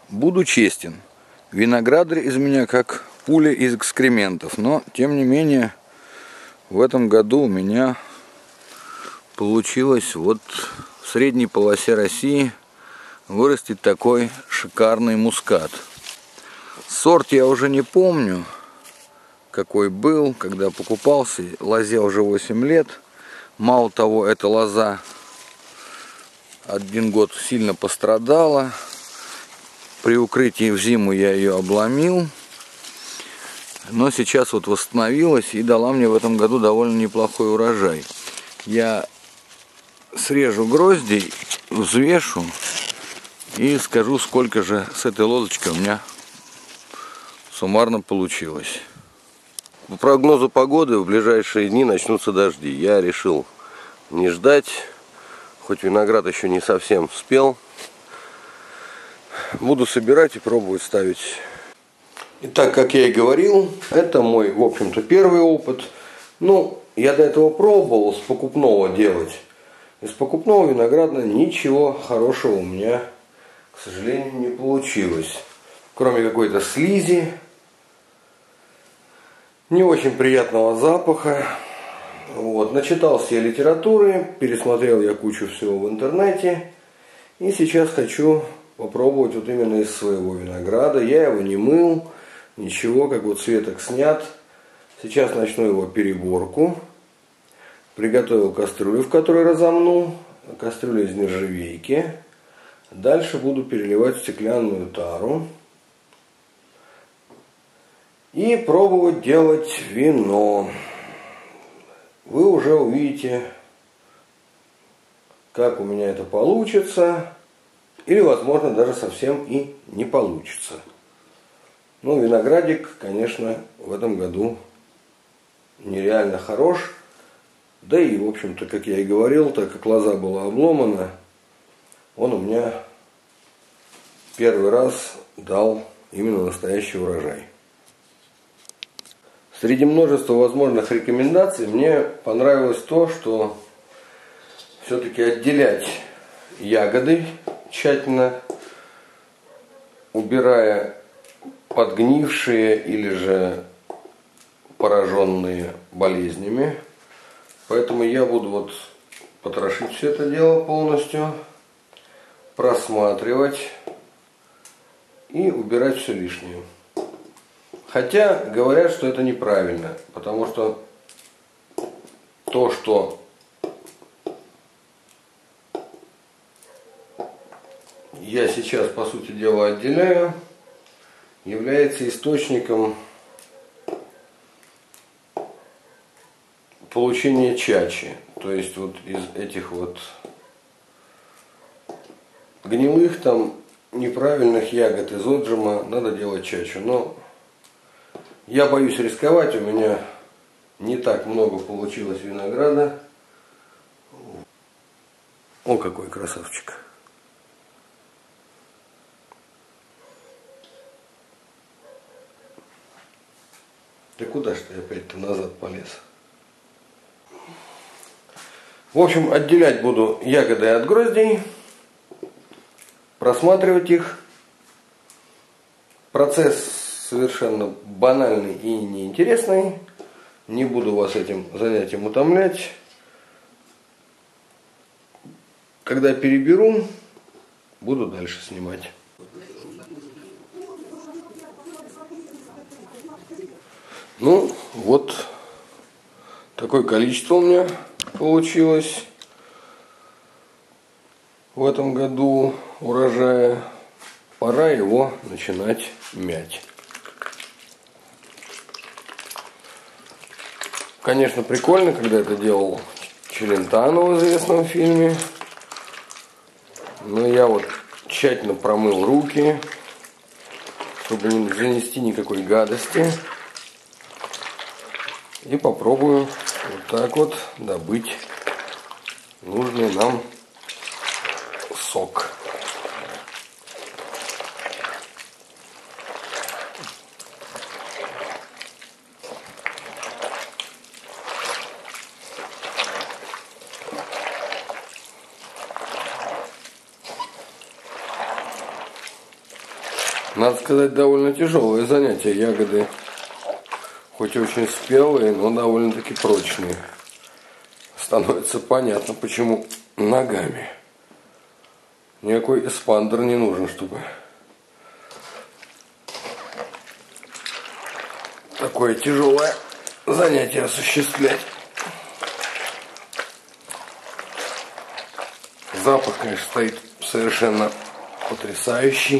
Буду честен, виноградарь из меня как пуля из экскрементов, но тем не менее в этом году у меня получилось вот в средней полосе России вырастить такой шикарный мускат. Сорт я уже не помню, какой был, когда покупался. Лозе уже 8 лет. Мало того, эта лоза 1 год сильно пострадала. При укрытии в зиму я ее обломил. Но сейчас вот восстановилась и дала мне в этом году довольно неплохой урожай. Я срежу грозди, взвешу и скажу, сколько же с этой лозочкой у меня суммарно получилось. По прогнозу погоды в ближайшие дни начнутся дожди. Я решил не ждать, хоть виноград еще не совсем спел. Буду собирать и пробовать ставить. Итак, как я и говорил, это мой, в общем-то, первый опыт. Ну, я до этого пробовал с покупного делать. Из покупного винограда ничего хорошего у меня, к сожалению, не получилось. Кроме какой-то слизи, не очень приятного запаха. Вот. Начитался я литературы, пересмотрел я кучу всего в интернете. И сейчас хочу попробовать вот именно из своего винограда. Я его не мыл, ничего, как вот светок снят. Сейчас начну его переборку. Приготовил кастрюлю, в которой разомну. Кастрюля из нержавейки. Дальше буду переливать в стеклянную тару. И пробовать делать вино. Вы уже увидите, как у меня это получится. Или, возможно, даже совсем и не получится. Ну, виноградик, конечно, в этом году нереально хорош. Да и, в общем-то, как я и говорил, так как лоза была обломана, он у меня первый раз дал именно настоящий урожай. Среди множества возможных рекомендаций мне понравилось то, что все-таки отделять ягоды тщательно, убирая подгнившие или же пораженные болезнями. Поэтому я буду вот потрошить все это дело полностью, просматривать и убирать все лишнее. Хотя говорят, что это неправильно, потому что то, что я сейчас, по сути дела, отделяю, является источником получения чачи. То есть вот из этих вот гнилых там неправильных ягод из отжима надо делать чачу. Но я боюсь рисковать, у меня не так много получилось винограда. О, какой красавчик! Да куда ж ты опять-то назад полез? В общем, отделять буду ягоды от гроздей, просматривать их. Процесс совершенно банальный и неинтересный. Не буду вас этим занятием утомлять. Когда переберу, буду дальше снимать. Ну, вот такое количество у меня получилось в этом году урожая. Пора его начинать мять. Конечно, прикольно, когда это делал Челентано в известном фильме. Но я вот тщательно промыл руки, чтобы не занести никакой гадости. И попробую вот так вот добыть нужный нам сок. Надо сказать, довольно тяжелое занятие. Ягоды хоть очень спелые, но довольно-таки прочные. Становится понятно, почему ногами. Никакой эспандер не нужен, чтобы такое тяжелое занятие осуществлять. Запах, конечно, стоит совершенно потрясающий.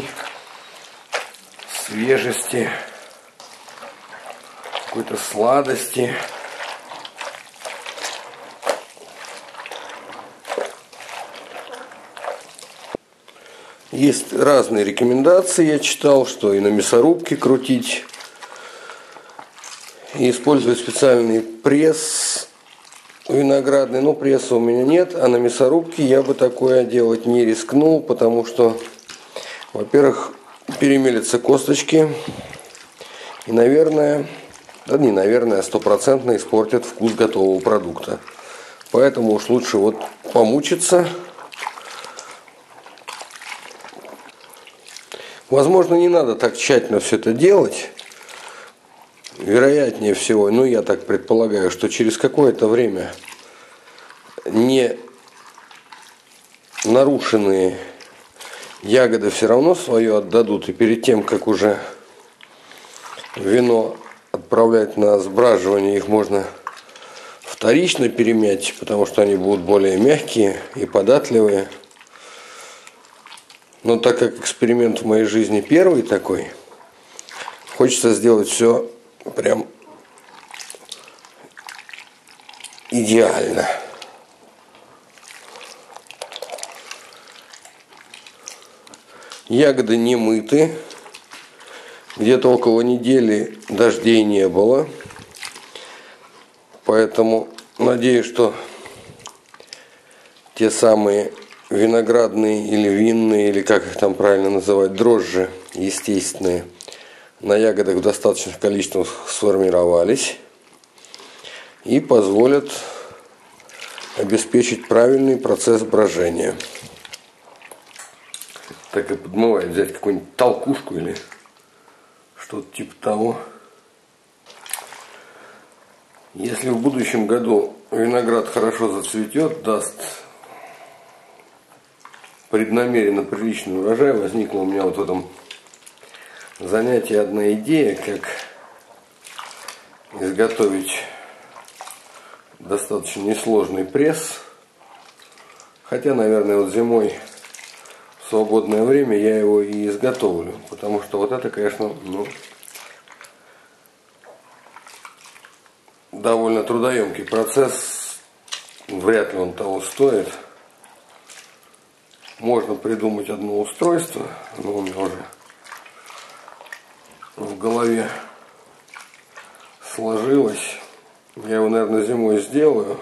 Свежести, какой-то сладости. Есть разные рекомендации, я читал, что и на мясорубке крутить, и использовать специальный пресс виноградный. Но пресса у меня нет, а на мясорубке я бы такое делать не рискнул, потому что, во-первых, перемелятся косточки и, наверное, да не наверное, 100% испортят вкус готового продукта. Поэтому уж лучше вот помучиться. Возможно, не надо так тщательно все это делать. Вероятнее всего, ну я так предполагаю, что через какое-то время не нарушенные ягоды все равно свое отдадут, и перед тем, как уже вино отправлять на сбраживание, их можно вторично перемять, потому что они будут более мягкие и податливые. Но так как эксперимент в моей жизни первый такой, хочется сделать все прям идеально. Ягоды не мыты. Где-то около недели дождей не было. Поэтому надеюсь, что те самые виноградные или винные, или как их там правильно называть, дрожжи естественные, на ягодах в достаточных количествах сформировались и позволят обеспечить правильный процесс брожения. Так и подмывает взять какую-нибудь толкушку или что-то типа того. Если в будущем году виноград хорошо зацветет, даст преднамеренно приличный урожай, возникла у меня вот в этом занятии одна идея, как изготовить достаточно несложный пресс. Хотя, наверное, вот зимой в свободное время я его и изготовлю, потому что вот это, конечно, довольно трудоемкий процесс, вряд ли он того стоит. Можно придумать одно устройство, оно у меня уже в голове сложилось. Я его, наверное, зимой сделаю,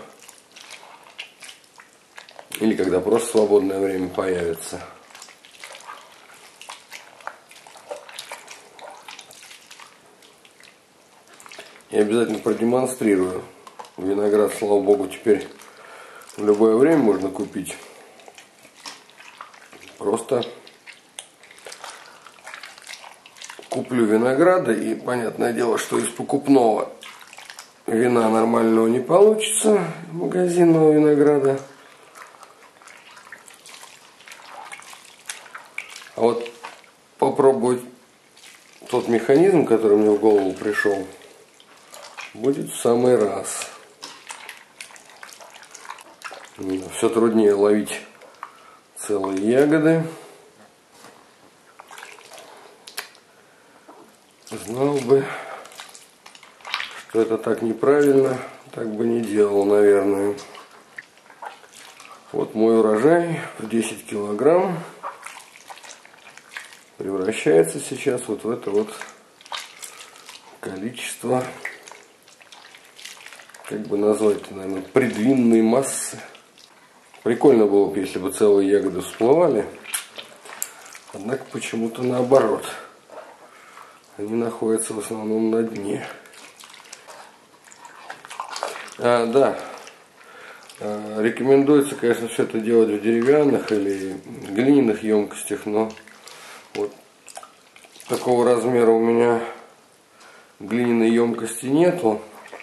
или когда просто свободное время появится. Я обязательно продемонстрирую. Виноград, слава богу, теперь в любое время можно купить. Просто куплю винограда, и понятное дело, что из покупного вина нормального не получится, магазинного винограда. А вот попробовать тот механизм, который мне в голову пришел, будет в самый раз. Все труднее ловить целые ягоды. Знал бы, что это так неправильно, так бы не делал, наверное. Вот мой урожай в 10 килограмм превращается сейчас вот в это вот количество, как бы назвать, наверное, предвинной массы. Прикольно было бы, если бы целые ягоды всплывали. Однако почему-то наоборот. Они находятся в основном на дне. Да. Рекомендуется, конечно, все это делать в деревянных или глиняных емкостях, но вот такого размера у меня глиняной емкости нету,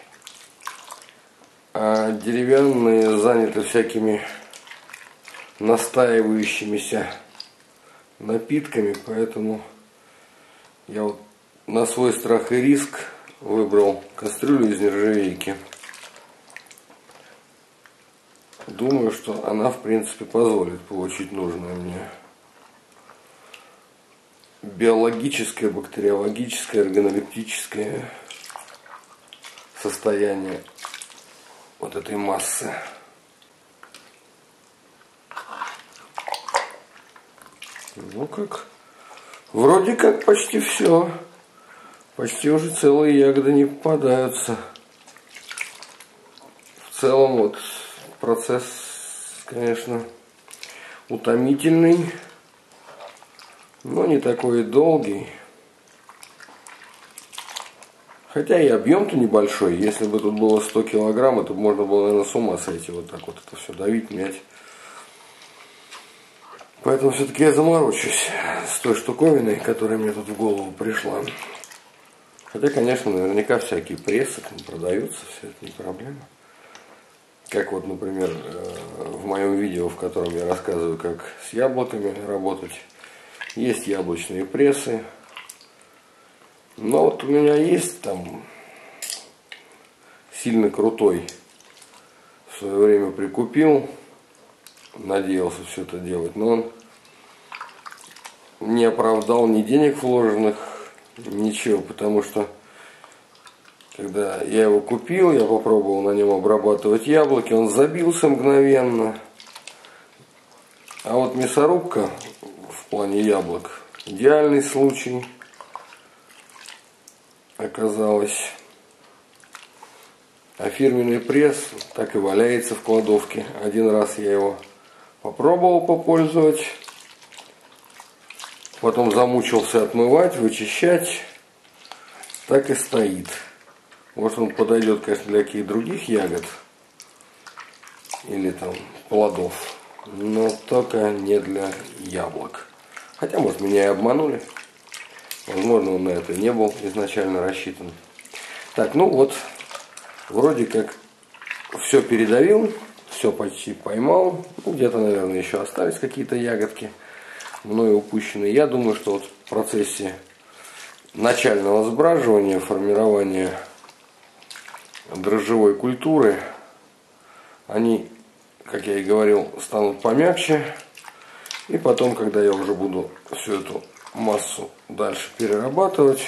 а деревянные заняты всякими настаивающимися напитками, поэтому я вот на свой страх и риск выбрал кастрюлю из нержавейки. Думаю, что она в принципе позволит получить нужное мне биологическое, бактериологическое, органолептическое состояние вот этой массы. Ну как, вроде как почти все. Почти уже целые ягоды не попадаются. В целом вот процесс, конечно, утомительный, но не такой долгий. Хотя и объем-то небольшой. Если бы тут было 100 килограмм, то можно было, наверное, с ума сойти вот так вот это все давить, мять. Поэтому все-таки я заморочусь с той штуковиной, которая мне тут в голову пришла. Хотя, конечно, наверняка всякие прессы там продаются, все это не проблема. Как вот, например, в моем видео, в котором я рассказываю, как с яблоками работать. Есть яблочные прессы. Но вот у меня есть там сильно крутой. В свое время прикупил. Надеялся все это делать, но он не оправдал ни денег вложенных, ничего, потому что когда я его купил, я попробовал на нем обрабатывать яблоки, он забился мгновенно. А вот мясорубка в плане яблок идеальный случай оказалась. А фирменный пресс так и валяется в кладовке. Один раз я его попробовал попользовать, потом замучился отмывать, вычищать, так и стоит. Может, он подойдет, конечно, для каких-то других ягод или там плодов, но только не для яблок. Хотя, может, меня и обманули. Возможно, он на это не был изначально рассчитан. Так, ну вот, вроде как все передавил. Все почти поймал. Ну, где-то, наверное, еще остались какие-то ягодки мною упущенные. Я думаю, что вот в процессе начального сбраживания, формирования дрожжевой культуры, они, как я и говорил, станут помягче. И потом, когда я уже буду всю эту массу дальше перерабатывать,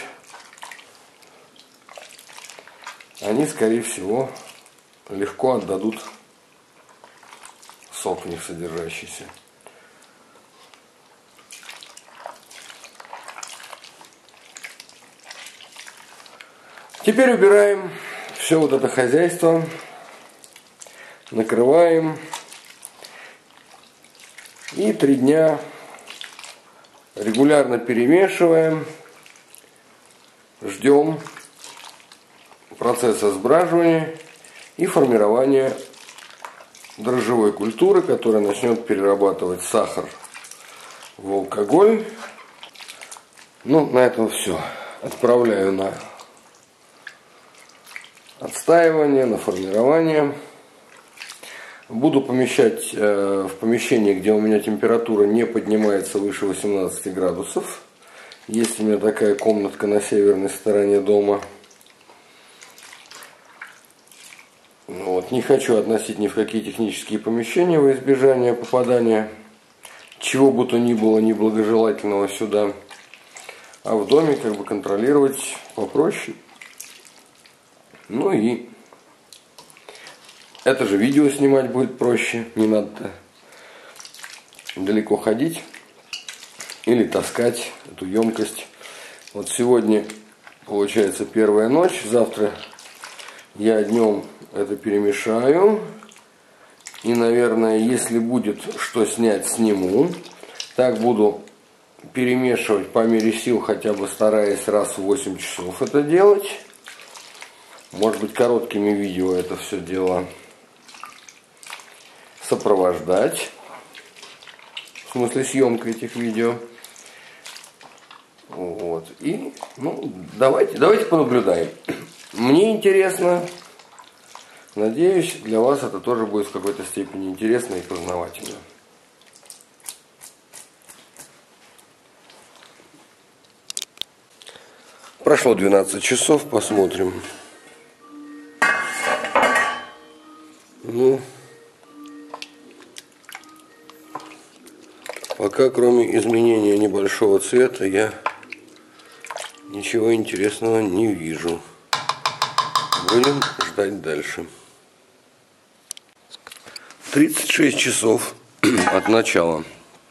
они, скорее всего, легко отдадут сок в них содержащийся. Теперь убираем все вот это хозяйство, накрываем и 3 дня регулярно перемешиваем, ждем процесса сбраживания и формирования дрожжевой культуры, которая начнет перерабатывать сахар в алкоголь. Ну, на этом все. Отправляю на отстаивание, на формирование. Буду помещать в помещении, где у меня температура не поднимается выше 18 градусов. Есть у меня такая комнатка на северной стороне дома. Вот. Не хочу относить ни в какие технические помещения во избежание попадания чего бы то ни было неблагожелательного сюда. А в доме как бы контролировать попроще. Ну и это же видео снимать будет проще. Не надо далеко ходить или таскать эту емкость. Вот сегодня получается первая ночь. Завтра я днем это перемешаю. И, наверное, если будет что снять, сниму. Так буду перемешивать по мере сил, хотя бы стараясь раз в 8 часов это делать. Может быть, короткими видео это все дело сопровождать. В смысле, съемка этих видео. Вот. И, ну, давайте понаблюдаем. Мне интересно. Надеюсь, для вас это тоже будет в какой-то степени интересно и познавательно. Прошло 12 часов, посмотрим. Ну, пока кроме изменения небольшого цвета я ничего интересного не вижу. Будем ждать дальше. 36 часов от начала.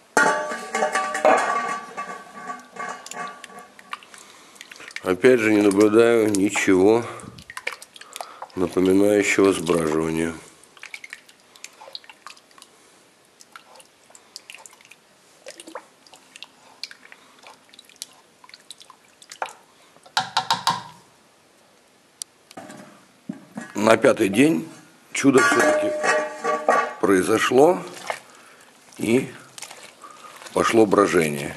Опять же не наблюдаю ничего напоминающего сбраживание. На 5-й день чудо все-таки произошло и пошло брожение.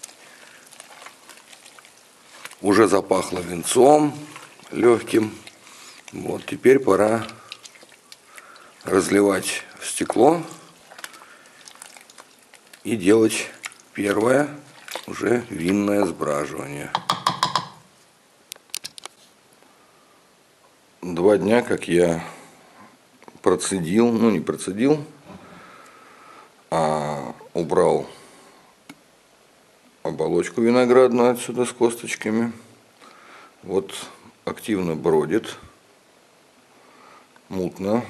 Уже запахло венцом легким. Вот теперь пора разливать в стекло и делать первое уже винное сбраживание. 2 дня, как я процедил, ну не процедил, а убрал оболочку виноградную отсюда с косточками. Вот активно бродит, мутно,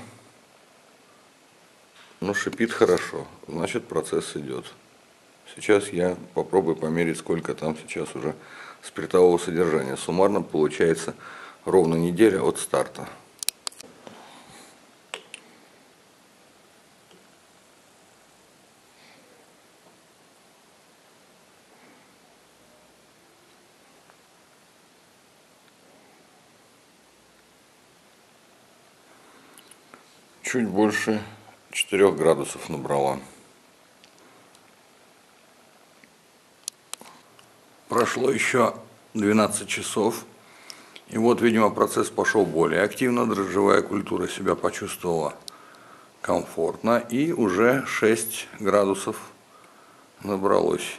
но шипит хорошо, значит процесс идет. Сейчас я попробую померить, сколько там сейчас уже спиртового содержания. Суммарно получается ровно неделя от старта. Чуть больше 4 градусов набрала. Прошло еще 12 часов. И вот, видимо, процесс пошел более активно. Дрожжевая культура себя почувствовала комфортно. И уже 6 градусов набралось.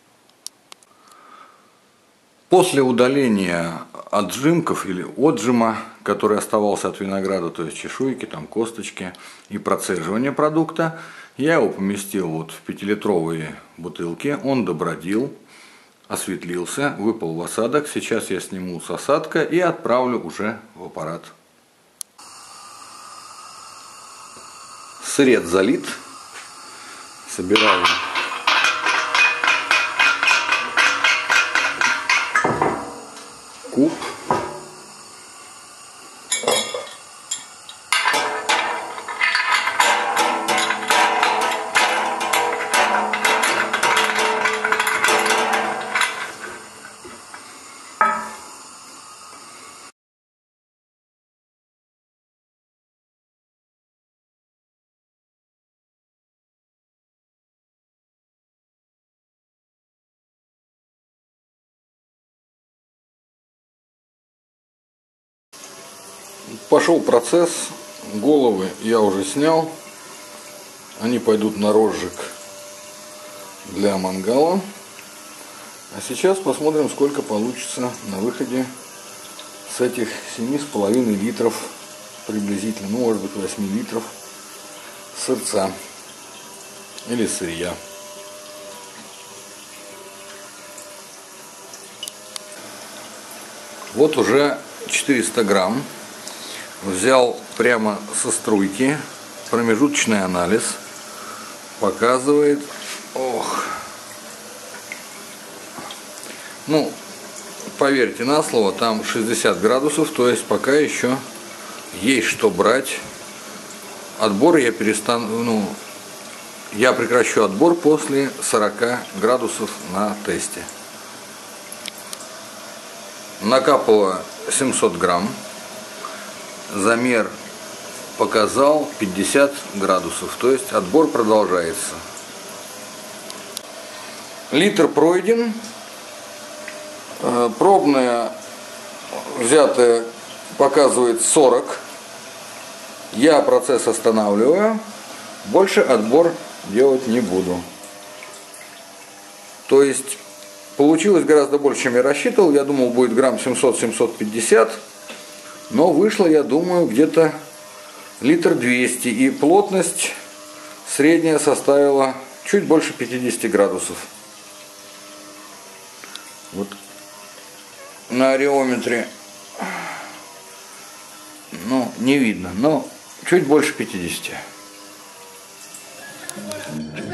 После удаления отжимков или отжима, который оставался от винограда, то есть чешуйки, там косточки, и процеживания продукта, я его поместил вот в 5-литровые бутылки. Он добродил, осветлился, выпал в осадок. Сейчас я сниму с осадка и отправлю уже в аппарат. Сырец залит. Собираю куб. Пошел процесс, головы я уже снял, они пойдут на розжиг для мангала. А сейчас посмотрим, сколько получится на выходе с этих 7,5 литров приблизительно, ну может быть 8 литров сырца или сырья. Вот уже 400 грамм. Взял прямо со струйки, промежуточный анализ показывает, ну, поверьте на слово, там 60 градусов, то есть пока еще есть что брать. Отбор я я прекращу отбор после 40 градусов на тесте. Накапало 700 грамм. Замер показал 50 градусов, то есть отбор продолжается. Литр пройден. Пробная взятая показывает 40. Я процесс останавливаю. Больше отбор делать не буду. То есть получилось гораздо больше, чем я рассчитывал. Я думал, будет грамм 700-750. Но вышло, я думаю, где-то литр 200. И плотность средняя составила чуть больше 50 градусов. Вот на ареометре, ну, не видно, но чуть больше 50.